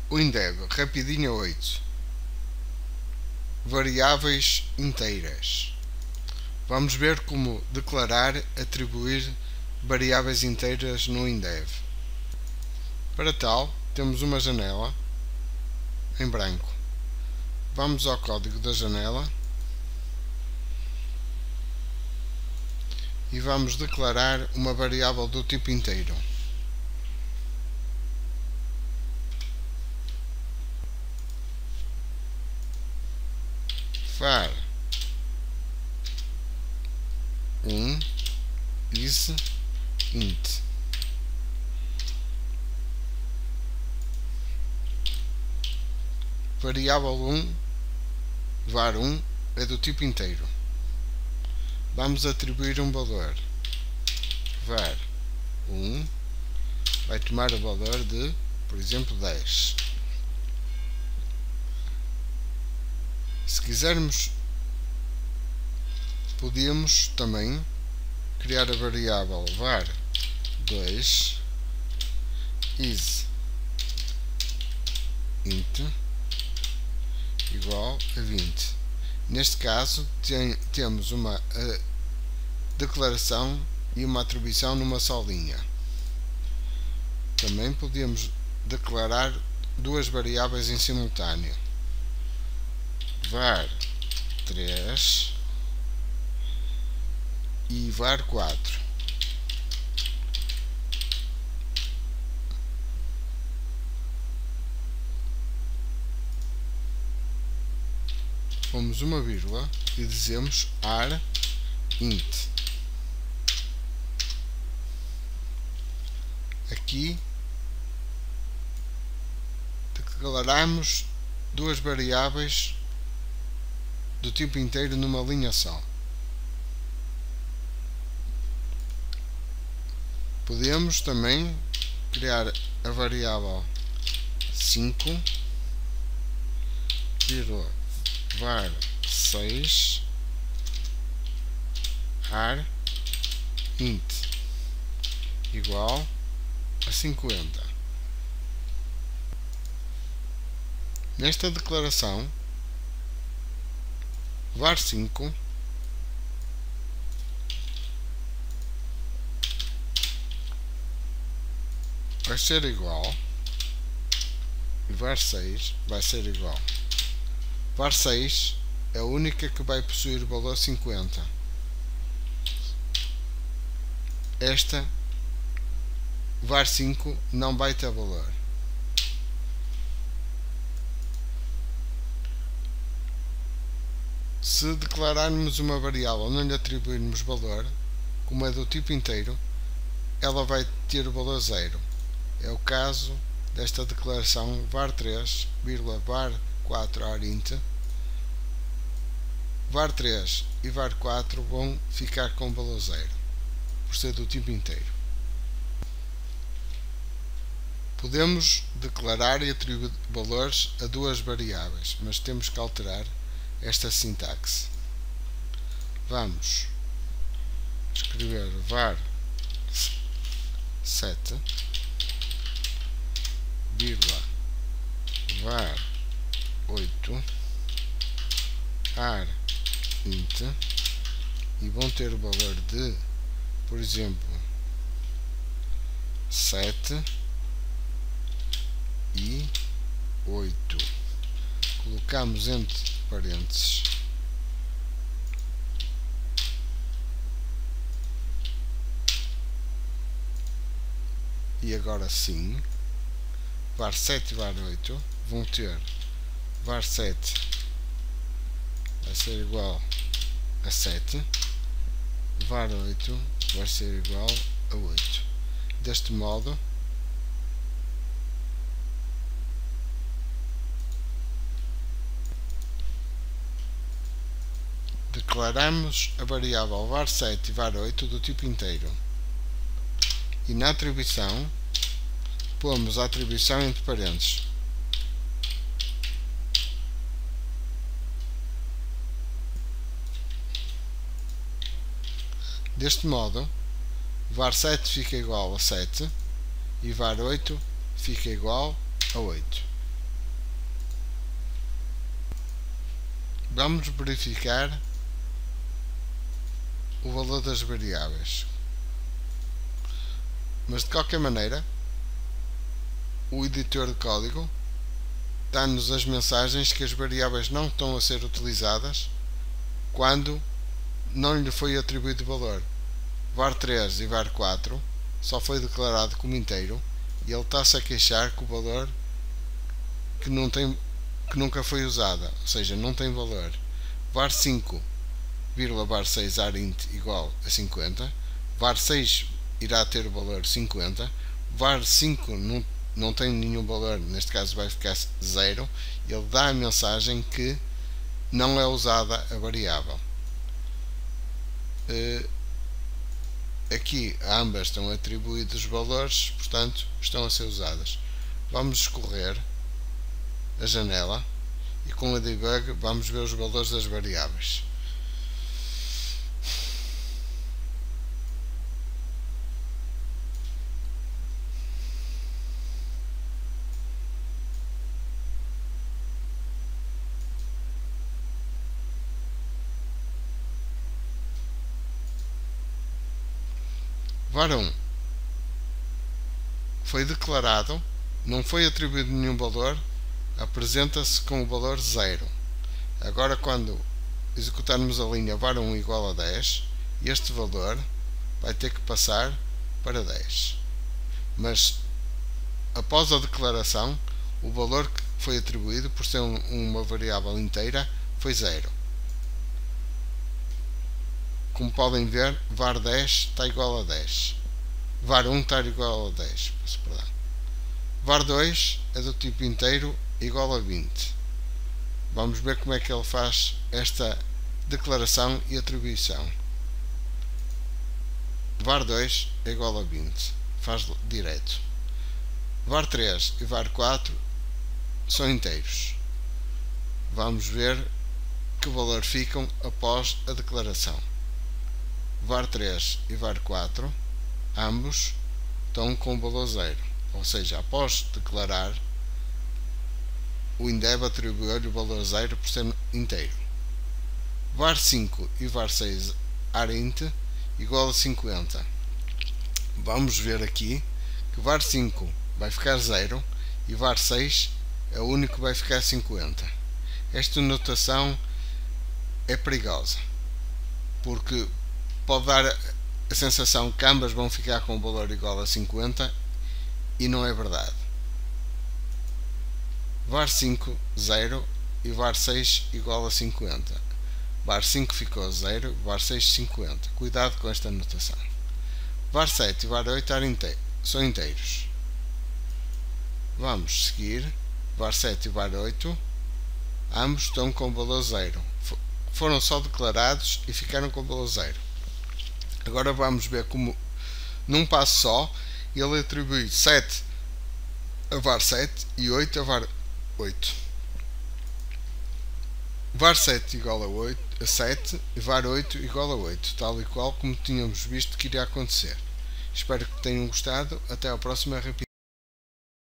Windev, rapidinho 8. Variáveis inteiras. Vamos ver como declarar, atribuir variáveis inteiras no Windev. Para tal, temos uma janela em branco. Vamos ao código da janela e vamos declarar uma variável do tipo inteiro. var is int. Variável 1, var 1, é do tipo inteiro. Vamos atribuir um valor. var 1 vai tomar o valor de, por exemplo, 10. Se quisermos, podemos também criar a variável var 2 is int igual a 20. Neste caso, temos uma declaração e uma atribuição numa só linha. Também podemos declarar duas variáveis em simultâneo. var 3 e var 4. Pomos uma vírgula e dizemos ar int. Aqui declaramos duas variáveis do tipo inteiro numa linha só. Podemos também criar a variável 5, var 6 ar int igual a 50. Nesta declaração, var 5 vai ser igual e var 6 vai ser igual. var 6 é a única que vai possuir o valor 50. Esta var 5 não vai ter valor. Se declararmos uma variável e não lhe atribuirmos valor, como é do tipo inteiro, ela vai ter o valor 0. É o caso desta declaração var 3, var 4 ar int. var 3 e var 4 vão ficar com o valor 0, por ser do tipo inteiro. Podemos declarar e atribuir valores a duas variáveis, mas temos que alterar esta sintaxe. Vamos escrever var 7, vírgula, var 8, ar int, e vão ter o valor de, por exemplo, 7 e 8. Colocamos entre parênteses e agora sim, var 7 e var 8 vão ter var 7 vai ser igual a 7, var 8 vai ser igual a 8. Deste modo, declaramos a variável var 7 e var 8 do tipo inteiro. E na atribuição, pomos a atribuição entre parênteses. Deste modo, var 7 fica igual a 7 e var 8 fica igual a 8. vamos verificar o valor das variáveis, mas de qualquer maneira o editor de código dá-nos as mensagens que as variáveis não estão a ser utilizadas quando não lhe foi atribuído valor. var3 e var4 só foi declarado como inteiro e ele está-se a queixar que o valor que nunca foi usada, ou seja, não tem valor. var5, var6 arint igual a 50, var6 irá ter o valor 50, var5 não tem nenhum valor, neste caso vai ficar 0, ele dá a mensagem que não é usada a variável. Aqui ambas estão atribuídos valores, portanto estão a ser usadas. Vamos escorrer a janela e com a debug vamos ver os valores das variáveis. var1 foi declarado, não foi atribuído nenhum valor, apresenta-se com o valor 0. Agora, quando executarmos a linha var1 igual a 10, este valor vai ter que passar para 10. Mas, após a declaração, o valor que foi atribuído, por ser uma variável inteira, foi 0. Como podem ver, var10 está igual a 10. var1 está igual a 10. var2 é do tipo inteiro igual a 20. Vamos ver como é que ele faz esta declaração e atribuição. var2 é igual a 20. Faz direto. var3 e var4 são inteiros. Vamos ver que valor ficam após a declaração. var3 e var4 ambos estão com o valor 0, ou seja, após declarar, o INDEB atribuiu-lhe o valor 0 por ser inteiro. var5 e var6 arint igual a 50. Vamos ver aqui que var5 vai ficar 0 e var6 é o único que vai ficar 50. Esta notação é perigosa, porque pode dar a sensação que ambas vão ficar com um valor igual a 50 e não é verdade. var5 0 e var6 igual a 50. var5 ficou 0, var6 50. Cuidado com esta notação. var7 e var8 são inteiros. Vamos seguir. var7 e var8 ambos estão com valor 0. Foram só declarados e ficaram com valor 0. Agora vamos ver como, num passo só, ele atribui 7 a var7 e 8 a var8. var7 igual a 7 e var8 igual a 8, tal e qual como tínhamos visto que iria acontecer. Espero que tenham gostado. Até ao próximo RP.